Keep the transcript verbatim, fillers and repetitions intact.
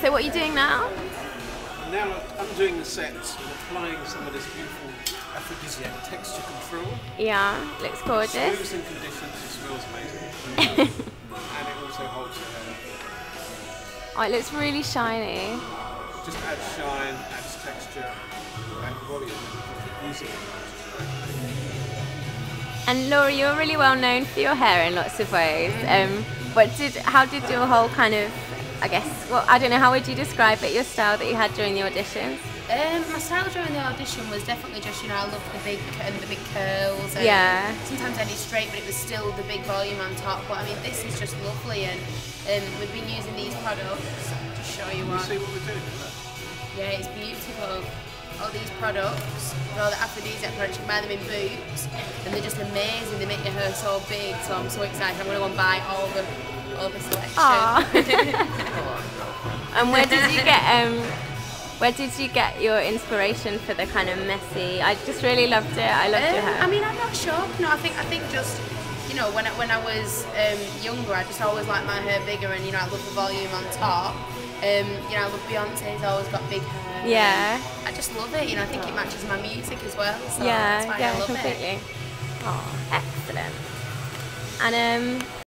So what are you doing now? Now I'm doing the sets and applying some of this beautiful aphrodisiac texture control. Yeah, looks gorgeous. Smooths and conditions, it smells amazing. And it also holds your hair. Oh, it looks really shiny. Just adds shine, adds texture, and volume. Using it. And Laura, you're really well known for your hair in lots of ways. Um, what did, how did your whole kind of, I guess, well, I don't know, how would you describe it, your style that you had during the auditions? Um, my style during the audition was definitely just, you know, I loved the big and the big curls. And yeah. Sometimes I did straight, but it was still the big volume on top. But I mean, this is just lovely, and um, we've been using these products. To show you Can what. you see what we're doing? Yeah, it's beautiful. All these products, and all the aphrodisiac products, you can buy them in Boots, and they're just amazing. They make your hair so big, so I'm so excited. I'm going to go and buy all the all the selection. And where did you get um, where did you get your inspiration for the kind of messy? I just really loved it. I loved um, your hair. I mean, I'm not sure. No, I think I think just, you know, when I, when I was um, younger, I just always liked my hair bigger, and you know, I love the volume on top. Um, you know, I love Beyonce's always got big hair. Yeah. I just love it. You know, I think it matches my music as well. So yeah, that's why yeah, I love completely. it. Oh, excellent. And um.